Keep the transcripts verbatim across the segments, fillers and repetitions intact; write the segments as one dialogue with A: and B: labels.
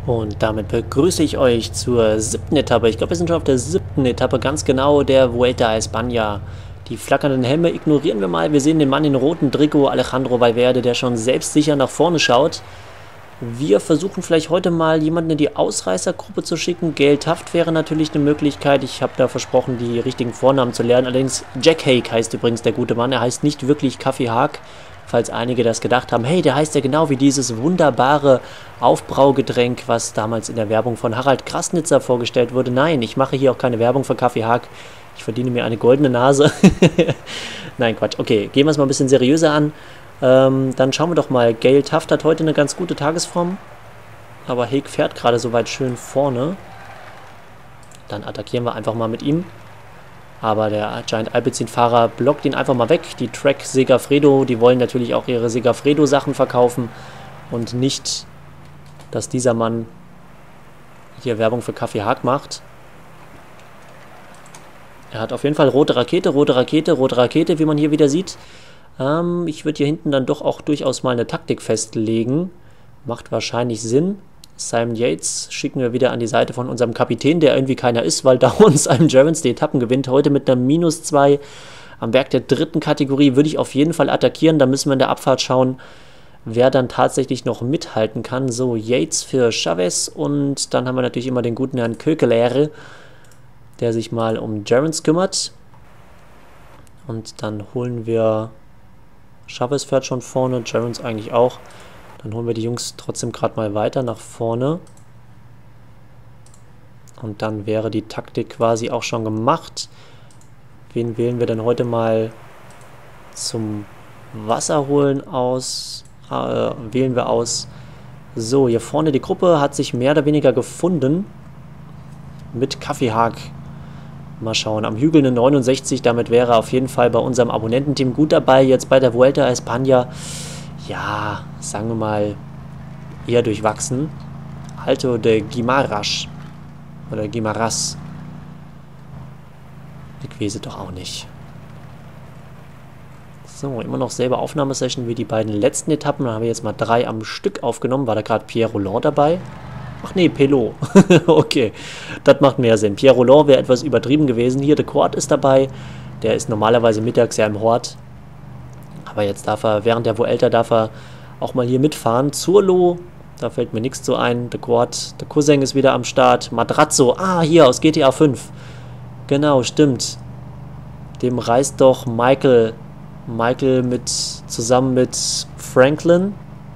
A: Und damit begrüße ich euch zur siebten Etappe. Ich glaube, wir sind schon auf der siebten Etappe, ganz genau, der Vuelta a España. Die flackernden Helme ignorieren wir mal. Wir sehen den Mann in rotem Trikot, Alejandro Valverde, der schon selbstsicher nach vorne schaut. Wir versuchen vielleicht heute mal jemanden in die Ausreißergruppe zu schicken. Gail Taft wäre natürlich eine Möglichkeit. Ich habe da versprochen, die richtigen Vornamen zu lernen. Allerdings Jack Haig heißt übrigens der gute Mann. Er heißt nicht wirklich Kaffee Haag. Falls einige das gedacht haben, hey, der heißt ja genau wie dieses wunderbare Aufbraugetränk, was damals in der Werbung von Harald Krasnitzer vorgestellt wurde. Nein, ich mache hier auch keine Werbung für Kaffee Haag. Ich verdiene mir eine goldene Nase. Nein, Quatsch. Okay, gehen wir es mal ein bisschen seriöser an. Ähm, dann schauen wir doch mal. Gail Taft hat heute eine ganz gute Tagesform. Aber Haig fährt gerade soweit schön vorne. Dann attackieren wir einfach mal mit ihm. Aber der Giant Alpecin-Fahrer blockt ihn einfach mal weg. Die Trek Segafredo, die wollen natürlich auch ihre Segafredo-Sachen verkaufen. Und nicht, dass dieser Mann hier Werbung für Kaffee Haag macht. Er hat auf jeden Fall rote Rakete, rote Rakete, rote Rakete, wie man hier wieder sieht. Ähm, ich würde hier hinten dann doch auch durchaus mal eine Taktik festlegen. Macht wahrscheinlich Sinn. Simon Yates schicken wir wieder an die Seite von unserem Kapitän, der irgendwie keiner ist, weil da uns ein Gervans die Etappen gewinnt. Heute mit einer minus zwei am Berg der dritten Kategorie würde ich auf jeden Fall attackieren. Da müssen wir in der Abfahrt schauen, wer dann tatsächlich noch mithalten kann. So, Yates für Chavez und dann haben wir natürlich immer den guten Herrn Kökelere, der sich mal um Gervans kümmert. Und dann holen wir... Chavez fährt schon vorne, Gervans eigentlich auch. Dann holen wir die Jungs trotzdem gerade mal weiter nach vorne. Und dann wäre die Taktik quasi auch schon gemacht. Wen wählen wir denn heute mal zum Wasserholen aus? Äh, wählen wir aus. So, hier vorne die Gruppe hat sich mehr oder weniger gefunden. Mit Kaffee Haag. Mal schauen. Am Hügel eine neunundsechzig. Damit wäre er auf jeden Fall bei unserem Abonnententeam gut dabei. Jetzt bei der Vuelta a España. Ja, sagen wir mal, eher durchwachsen. Alto de Guimarães. Oder Guimarães. Ich weiß es doch auch nicht. So, immer noch selbe Aufnahmesession wie die beiden letzten Etappen. Da haben wir jetzt mal drei am Stück aufgenommen. War da gerade Pierre Rolland dabei? Ach nee, Pelot. Okay, das macht mehr Sinn. Pierre Rolland wäre etwas übertrieben gewesen. Hier, De Quart ist dabei. Der ist normalerweise mittags ja im Hort. Aber jetzt darf er, während der Vuelta darf er auch mal hier mitfahren. Zurlo, da fällt mir nichts so ein. De Quart, der Cousin ist wieder am Start. Madrazo, ah, hier aus G T A fünf. Genau, stimmt. Dem reist doch Michael, Michael mit, zusammen mit Franklin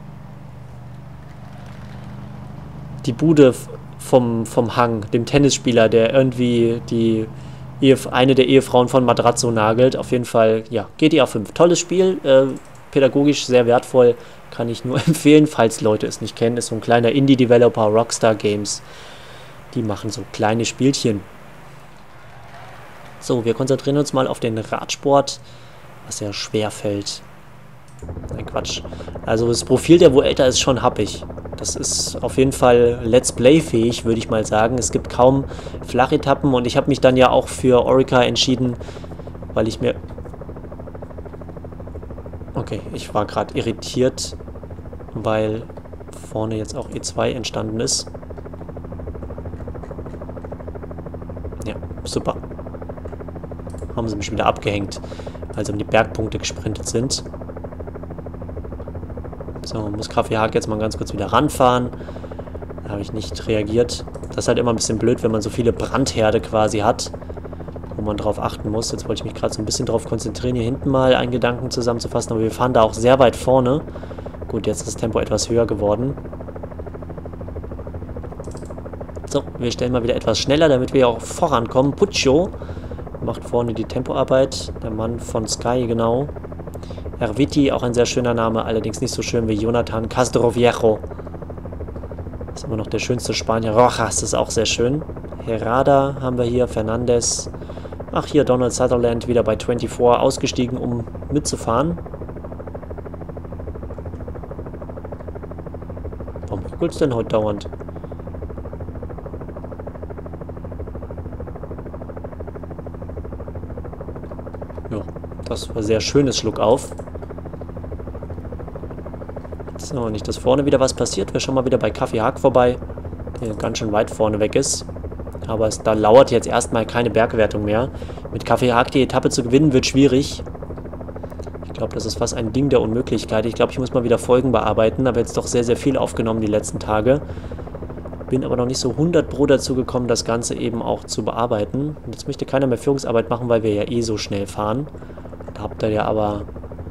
A: die Bude vom, vom Hang, dem Tennisspieler, der irgendwie die Ehef eine der Ehefrauen von Madrazo nagelt. Auf jeden Fall, ja, G T A fünf. Tolles Spiel, äh, pädagogisch sehr wertvoll, kann ich nur empfehlen, falls Leute es nicht kennen. Ist so ein kleiner Indie-Developer, Rockstar Games. Die machen so kleine Spielchen. So, wir konzentrieren uns mal auf den Radsport, was ja schwer fällt. Nein, Quatsch. Also das Profil der Vuelta ist schon happig. Das ist auf jeden Fall Let's Play-fähig, würde ich mal sagen. Es gibt kaum Flachetappen und ich habe mich dann ja auch für Orica entschieden, weil ich mir... Okay, ich war gerade irritiert, weil vorne jetzt auch E zwei entstanden ist. Ja, super. Haben sie mich wieder abgehängt, weil sie um die Bergpunkte gesprintet sind. So, muss Kaffee Haag jetzt mal ganz kurz wieder ranfahren. Da habe ich nicht reagiert. Das ist halt immer ein bisschen blöd, wenn man so viele Brandherde quasi hat, wo man drauf achten muss. Jetzt wollte ich mich gerade so ein bisschen drauf konzentrieren, hier hinten mal einen Gedanken zusammenzufassen, aber wir fahren da auch sehr weit vorne. Gut, jetzt ist das Tempo etwas höher geworden. So, wir stellen mal wieder etwas schneller, damit wir auch vorankommen. Puccio macht vorne die Tempoarbeit. Der Mann von Sky, genau. Erviti, auch ein sehr schöner Name, allerdings nicht so schön wie Jonathan Castroviejo. Ist immer noch der schönste Spanier. Rojas ist auch sehr schön. Herrada haben wir hier, Fernandes. Ach, hier Donald Sutherland wieder bei vierundzwanzig ausgestiegen, um mitzufahren. Warum ruckelt's denn heute dauernd? Ja, das war sehr schönes Schluck auf. So, nicht, dass vorne wieder was passiert. Wir schauen mal wieder bei Kaffee Haag vorbei. der ganz schön weit vorne weg ist. Aber es, da lauert jetzt erstmal keine Bergwertung mehr. Mit Kaffeehag die Etappe zu gewinnen, wird schwierig. Ich glaube, das ist fast ein Ding der Unmöglichkeit. Ich glaube, ich muss mal wieder Folgen bearbeiten. Aber jetzt doch sehr, sehr viel aufgenommen die letzten Tage. Bin aber noch nicht so hundert Pro dazu gekommen, das Ganze eben auch zu bearbeiten. Und jetzt möchte keiner mehr Führungsarbeit machen, weil wir ja eh so schnell fahren. Da habt ihr ja aber...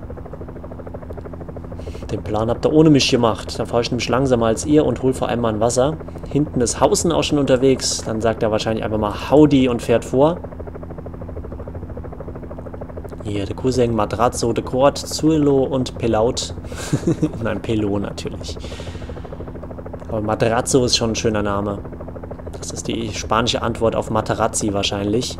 A: Den Plan habt ihr ohne mich gemacht. Dann fahre ich nämlich langsamer als ihr und hole vor allem mal ein Wasser. Hinten ist Hausen auch schon unterwegs. Dann sagt er wahrscheinlich einfach mal Howdy und fährt vor. Hier, der Cousin, Madrazo, de Quart, Zuelo und Pelaut. Nein, Pelo natürlich. Aber Madrazo ist schon ein schöner Name. Das ist die spanische Antwort auf Materazzi wahrscheinlich.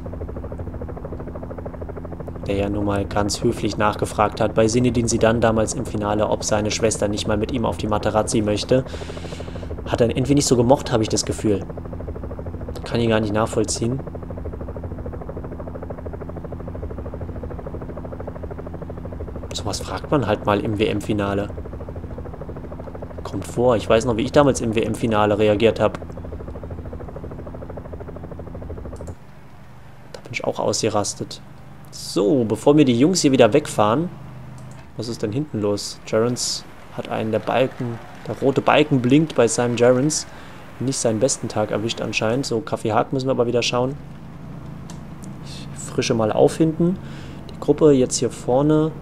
A: Der ja nun mal ganz höflich nachgefragt hat bei Zinedine Zidane damals im Finale, ob seine Schwester nicht mal mit ihm auf die Materazzi möchte. Hat er irgendwie nicht so gemocht, habe ich das Gefühl. Kann ich gar nicht nachvollziehen. Sowas fragt man halt mal im W M-Finale. Kommt vor. Ich weiß noch, wie ich damals im W M-Finale reagiert habe. Da bin ich auch ausgerastet. So, bevor mir die Jungs hier wieder wegfahren. Was ist denn hinten los? Gerrans hat einen der Balken. Der rote Balken blinkt bei seinem Gerrans. Nicht seinen besten Tag erwischt anscheinend. So, Kaffeehag müssen wir aber wieder schauen. Ich frische mal auf hinten. Die Gruppe jetzt hier vorne.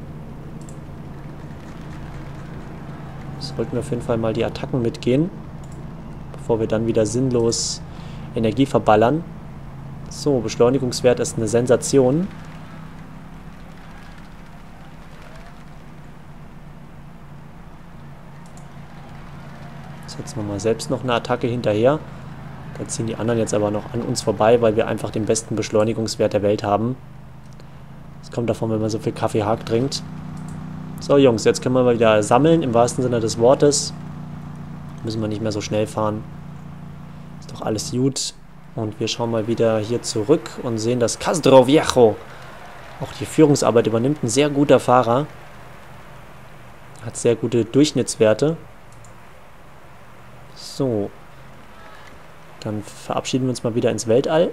A: Sollten wir auf jeden Fall mal die Attacken mitgehen. Bevor wir dann wieder sinnlos Energie verballern. So, Beschleunigungswert ist eine Sensation. Setzen wir mal selbst noch eine Attacke hinterher. Da ziehen die anderen jetzt aber noch an uns vorbei, weil wir einfach den besten Beschleunigungswert der Welt haben. Das kommt davon, wenn man so viel Kaffeehag trinkt. So Jungs, jetzt können wir mal wieder sammeln, im wahrsten Sinne des Wortes. Müssen wir nicht mehr so schnell fahren. Ist doch alles gut. Und wir schauen mal wieder hier zurück und sehen, dass Castro Viejo auch die Führungsarbeit übernimmt. Ein sehr guter Fahrer. Hat sehr gute Durchschnittswerte. So. Dann verabschieden wir uns mal wieder ins Weltall.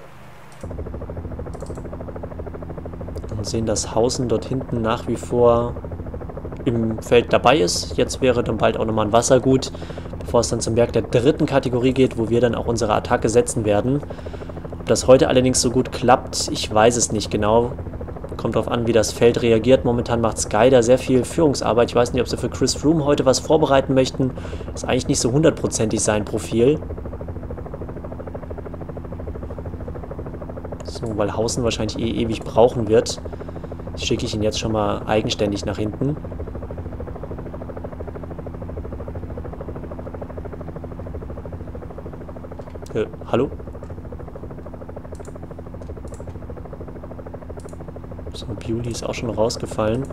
A: Und sehen, dass Hausen dort hinten nach wie vor im Feld dabei ist. Jetzt wäre dann bald auch nochmal ein Wassergut, bevor es dann zum Berg der dritten Kategorie geht, wo wir dann auch unsere Attacke setzen werden. Ob das heute allerdings so gut klappt, ich weiß es nicht genau. Kommt darauf an, wie das Feld reagiert. Momentan macht Sky da sehr viel Führungsarbeit. Ich weiß nicht, ob sie für Chris Froome heute was vorbereiten möchten. Ist eigentlich nicht so hundertprozentig sein Profil. So, weil Hausen wahrscheinlich eh ewig brauchen wird, schicke ich ihn jetzt schon mal eigenständig nach hinten. Äh, hallo? So, Bewley ist auch schon rausgefallen.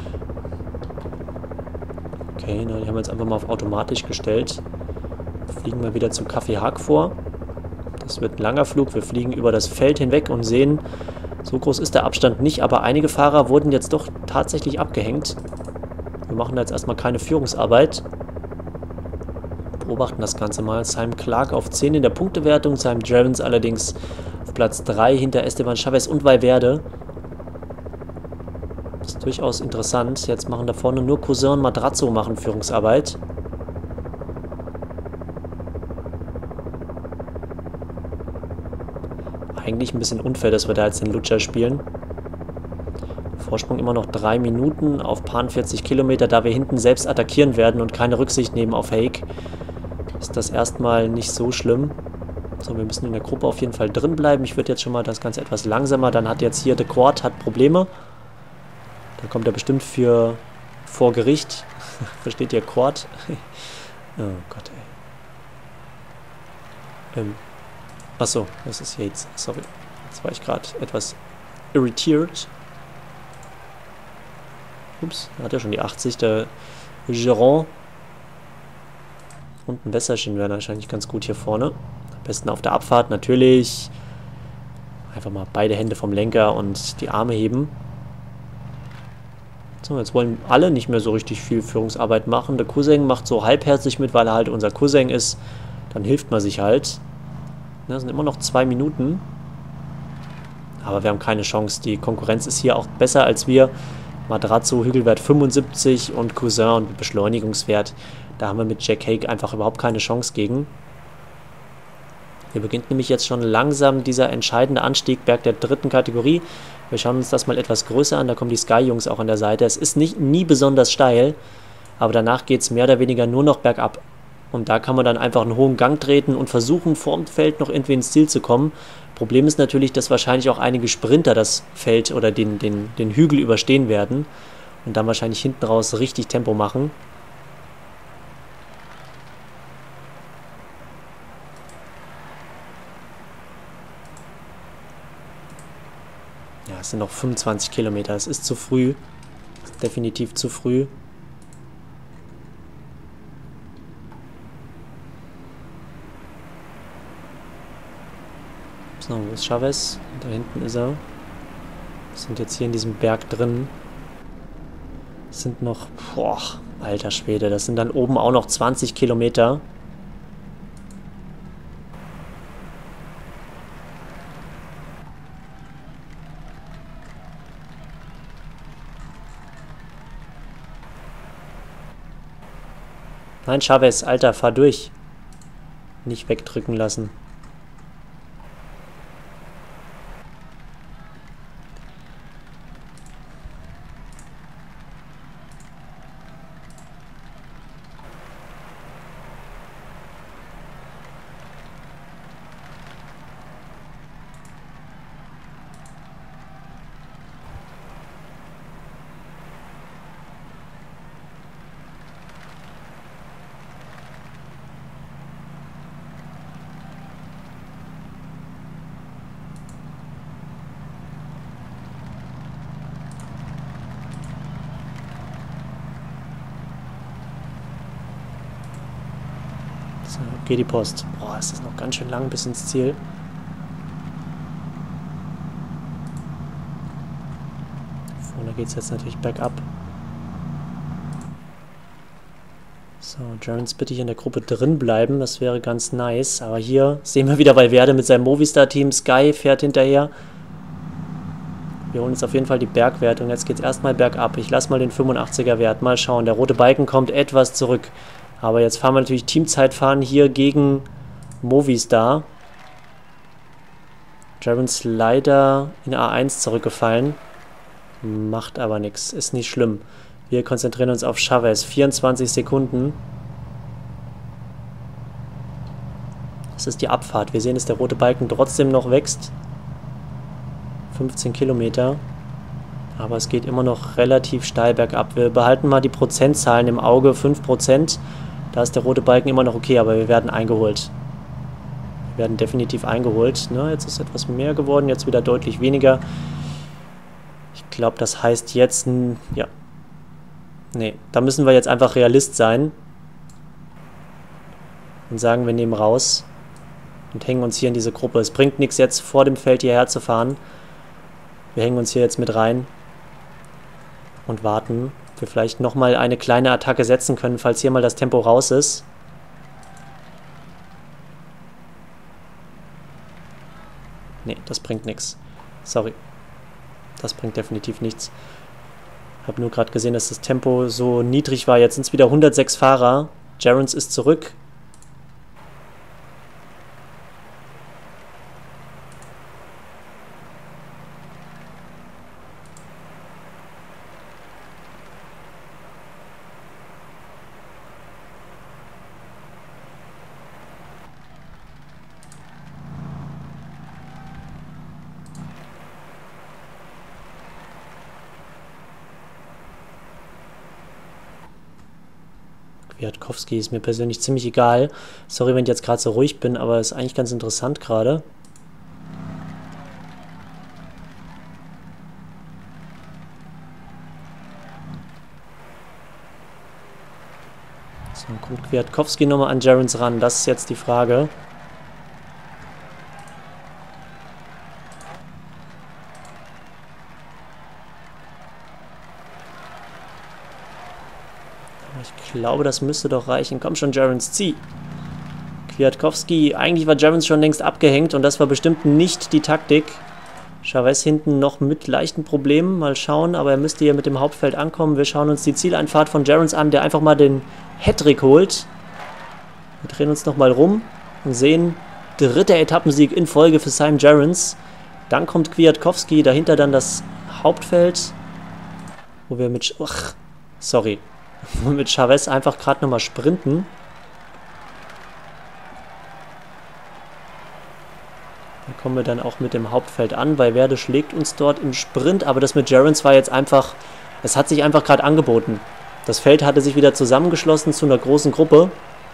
A: Okay, na, die haben wir jetzt einfach mal auf automatisch gestellt. Wir fliegen mal wieder zum Kaffeehag vor. Das wird ein langer Flug. Wir fliegen über das Feld hinweg und sehen, so groß ist der Abstand nicht, aber einige Fahrer wurden jetzt doch tatsächlich abgehängt. Wir machen da jetzt erstmal keine Führungsarbeit. Beobachten das Ganze mal. Simon Clark auf zehn in der Punktewertung, Simon Gerrans allerdings auf Platz drei hinter Esteban Chavez und Valverde. Das ist durchaus interessant. Jetzt machen da vorne nur Cousin und Madrazo machen Führungsarbeit. Eigentlich ein bisschen unfair, dass wir da jetzt den Lutscher spielen. Vorsprung immer noch drei Minuten auf paar vierzig Kilometer, da wir hinten selbst attackieren werden und keine Rücksicht nehmen auf Hake. Ist das erstmal nicht so schlimm. So, wir müssen in der Gruppe auf jeden Fall drin bleiben. Ich würde jetzt schon mal das Ganze etwas langsamer. Dann hat jetzt hier de Quart hat Probleme. Da kommt er bestimmt für vor Gericht. Versteht ihr Quart? Oh Gott, ey. Ähm. Achso, das ist Yates. Sorry. Jetzt war ich gerade etwas irritiert. Ups, da hat er schon die achtzig. Der Geron. Und ein Wässerchen wäre wahrscheinlich ganz gut hier vorne. Am besten auf der Abfahrt natürlich. Einfach mal beide Hände vom Lenker und die Arme heben. So, jetzt wollen alle nicht mehr so richtig viel Führungsarbeit machen. Der Cousin macht so halbherzig mit, weil er halt unser Cousin ist. Dann hilft man sich halt. Das sind immer noch zwei Minuten. Aber wir haben keine Chance. Die Konkurrenz ist hier auch besser als wir. Matarazzo, Hügelwert fünfundsiebzig und Cousin und Beschleunigungswert. Da haben wir mit Jack Haig einfach überhaupt keine Chance gegen. Hier beginnt nämlich jetzt schon langsam dieser entscheidende Anstieg, Berg der dritten Kategorie. Wir schauen uns das mal etwas größer an. Da kommen die Sky-Jungs auch an der Seite. Es ist nicht, nie besonders steil, aber danach geht es mehr oder weniger nur noch bergab. Und da kann man dann einfach einen hohen Gang treten und versuchen, vorm Feld noch irgendwie ins Ziel zu kommen. Problem ist natürlich, dass wahrscheinlich auch einige Sprinter das Feld oder den, den, den Hügel überstehen werden und dann wahrscheinlich hinten raus richtig Tempo machen. Ja, es sind noch fünfundzwanzig Kilometer. Es ist zu früh. Ist definitiv zu früh. So, wo ist Chavez? Da hinten ist er. Wir sind jetzt hier in diesem Berg drin. Es sind noch... Boah, alter Schwede. Das sind dann oben auch noch zwanzig Kilometer. Nein, Chavez, Alter, fahr durch. Nicht wegdrücken lassen. So, geht die Post. Boah, es ist noch ganz schön lang bis ins Ziel. Vorne geht es jetzt natürlich bergab. So, Gerrans bitte hier in der Gruppe drin bleiben, das wäre ganz nice. Aber hier sehen wir wieder Valverde mit seinem Movistar-Team. Sky fährt hinterher. Wir holen uns auf jeden Fall die Bergwertung. Jetzt geht es erstmal bergab. Ich lasse mal den fünfundachtziger Wert. Mal schauen. Der rote Balken kommt etwas zurück. Aber jetzt fahren wir natürlich Teamzeitfahren hier gegen Movistar. Gerrans leider in A eins zurückgefallen. Macht aber nichts. Ist nicht schlimm. Wir konzentrieren uns auf Chavez. vierundzwanzig Sekunden. Das ist die Abfahrt. Wir sehen, dass der rote Balken trotzdem noch wächst. fünfzehn Kilometer. Aber es geht immer noch relativ steil bergab. Wir behalten mal die Prozentzahlen im Auge. fünf Prozent. Da ist der rote Balken immer noch okay, aber wir werden eingeholt. Wir werden definitiv eingeholt. Ne, jetzt ist etwas mehr geworden, jetzt wieder deutlich weniger. Ich glaube, das heißt jetzt... Ja. Nee, da müssen wir jetzt einfach Realist sein. Und sagen, wir nehmen raus. Und hängen uns hier in diese Gruppe. Es bringt nichts jetzt vor dem Feld hierher zu fahren. Wir hängen uns hier jetzt mit rein. Und warten. Wir vielleicht nochmal eine kleine Attacke setzen können, falls hier mal das Tempo raus ist. Nee, das bringt nichts. Sorry. Das bringt definitiv nichts. Ich habe nur gerade gesehen, dass das Tempo so niedrig war. Jetzt sind es wieder hundertsechs Fahrer. Gerrans ist zurück. Kwiatkowski ist mir persönlich ziemlich egal. Sorry, wenn ich jetzt gerade so ruhig bin, aber ist eigentlich ganz interessant gerade. So, guckt Kwiatkowski nochmal an Gerrans ran. Das ist jetzt die Frage. Ich glaube, das müsste doch reichen. Komm schon, Gerrans, zieh. Kwiatkowski, eigentlich war Gerrans schon längst abgehängt und das war bestimmt nicht die Taktik. Chavez hinten noch mit leichten Problemen, mal schauen, aber er müsste hier mit dem Hauptfeld ankommen. Wir schauen uns die Zieleinfahrt von Gerrans an, der einfach mal den Hattrick holt. Wir drehen uns nochmal rum und sehen, dritter Etappensieg in Folge für Simon Gerrans. Dann kommt Kwiatkowski, dahinter dann das Hauptfeld, wo wir mit, ach, sorry, wo wir mit Chavez einfach gerade nochmal sprinten. Da kommen wir dann auch mit dem Hauptfeld an, weil Valverde schlägt uns dort im Sprint, aber das mit Gerrans war jetzt einfach, es hat sich einfach gerade angeboten. Das Feld hatte sich wieder zusammengeschlossen zu einer großen Gruppe,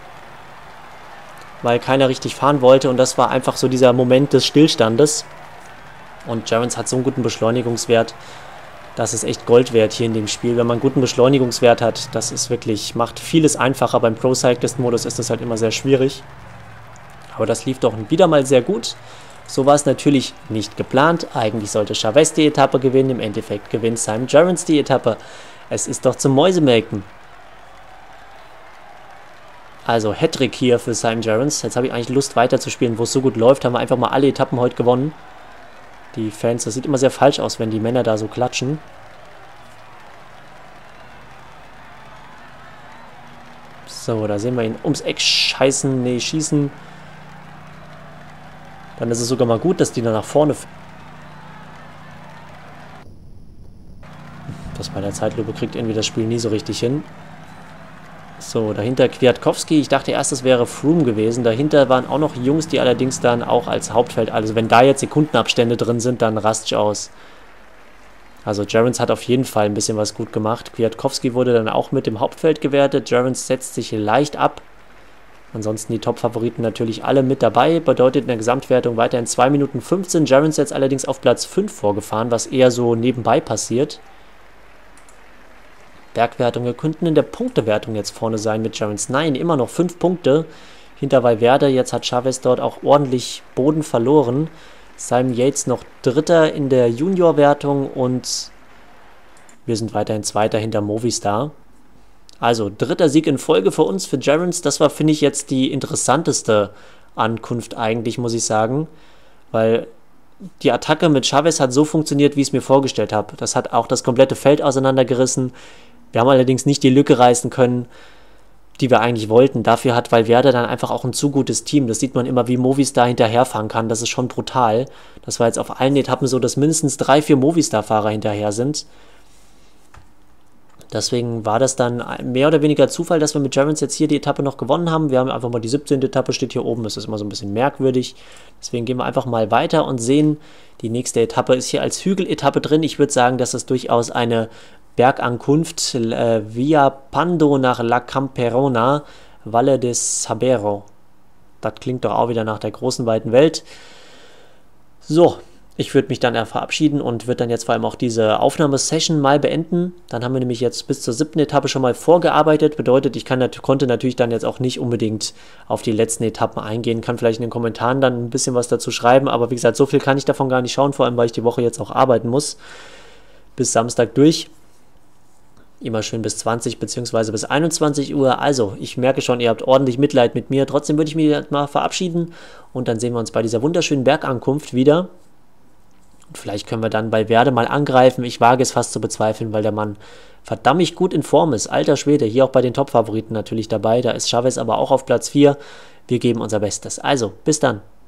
A: weil keiner richtig fahren wollte und das war einfach so dieser Moment des Stillstandes. Und Gerrans hat so einen guten Beschleunigungswert, das ist echt Gold wert hier in dem Spiel. Wenn man einen guten Beschleunigungswert hat, das ist wirklich, macht vieles einfacher. Beim Pro-Cyclist-Modus ist das halt immer sehr schwierig. Aber das lief doch wieder mal sehr gut. So war es natürlich nicht geplant. Eigentlich sollte Chavez die Etappe gewinnen. Im Endeffekt gewinnt Simon Gerrans die Etappe. Es ist doch zum Mäusemelken. Also Hattrick hier für Simon Gerrans. Jetzt habe ich eigentlich Lust weiterzuspielen, wo es so gut läuft. Haben wir einfach mal alle Etappen heute gewonnen. Die Fans, das sieht immer sehr falsch aus, wenn die Männer da so klatschen. So, da sehen wir ihn ums Eck scheißen, nee, schießen. Dann ist es sogar mal gut, dass die da nach vorne... Das bei der Zeitlupe kriegt irgendwie das Spiel nie so richtig hin. So, dahinter Kwiatkowski. Ich dachte erst, es wäre Froome gewesen. Dahinter waren auch noch Jungs, die allerdings dann auch als Hauptfeld... Also wenn da jetzt Sekundenabstände drin sind, dann rast aus. Also Gerrans hat auf jeden Fall ein bisschen was gut gemacht. Kwiatkowski wurde dann auch mit dem Hauptfeld gewertet. Gerrans setzt sich leicht ab. Ansonsten die Top-Favoriten natürlich alle mit dabei. Bedeutet in der Gesamtwertung weiterhin zwei Minuten fünfzehn. Gerrans jetzt allerdings auf Platz fünf vorgefahren, was eher so nebenbei passiert. Bergwertung, wir könnten in der Punktewertung jetzt vorne sein mit Gerrans. Nein, immer noch fünf Punkte hinter Valverde. Jetzt hat Chavez dort auch ordentlich Boden verloren. Simon Yates noch Dritter in der Juniorwertung und wir sind weiterhin Zweiter hinter Movistar. Also, dritter Sieg in Folge für uns, für Gerrans. Das war, finde ich, jetzt die interessanteste Ankunft eigentlich, muss ich sagen. Weil die Attacke mit Chavez hat so funktioniert, wie ich es mir vorgestellt habe. Das hat auch das komplette Feld auseinandergerissen. Wir haben allerdings nicht die Lücke reißen können, die wir eigentlich wollten. Dafür hat Valverde dann einfach auch ein zu gutes Team. Das sieht man immer, wie Movistar hinterherfahren kann. Das ist schon brutal. Das war jetzt auf allen Etappen so, dass mindestens drei, vier Movistar-Fahrer hinterher sind. Deswegen war das dann mehr oder weniger Zufall, dass wir mit Gerrans jetzt hier die Etappe noch gewonnen haben. Wir haben einfach mal die siebzehnte Etappe, steht hier oben, das ist immer so ein bisschen merkwürdig. Deswegen gehen wir einfach mal weiter und sehen, die nächste Etappe ist hier als Hügeletappe drin. Ich würde sagen, dass das durchaus eine Bergankunft äh, via Pando nach La Camperona, Valle de Sabero. Das klingt doch auch wieder nach der großen, weiten Welt. So. Ich würde mich dann verabschieden und würde dann jetzt vor allem auch diese Aufnahmesession mal beenden. Dann haben wir nämlich jetzt bis zur siebten Etappe schon mal vorgearbeitet. Bedeutet, ich kann, konnte natürlich dann jetzt auch nicht unbedingt auf die letzten Etappen eingehen. Kann vielleicht in den Kommentaren dann ein bisschen was dazu schreiben. Aber wie gesagt, so viel kann ich davon gar nicht schauen. Vor allem, weil ich die Woche jetzt auch arbeiten muss. Bis Samstag durch. Immer schön bis zwanzig bzw. bis einundzwanzig Uhr. Also, ich merke schon, ihr habt ordentlich Mitleid mit mir. Trotzdem würde ich mich jetzt mal verabschieden. Und dann sehen wir uns bei dieser wunderschönen Bergankunft wieder. Und vielleicht können wir dann bei Valverde mal angreifen. Ich wage es fast zu bezweifeln, weil der Mann verdammt gut in Form ist. Alter Schwede, hier auch bei den Top-Favoriten natürlich dabei. Da ist Chavez aber auch auf Platz vier. Wir geben unser Bestes. Also, bis dann.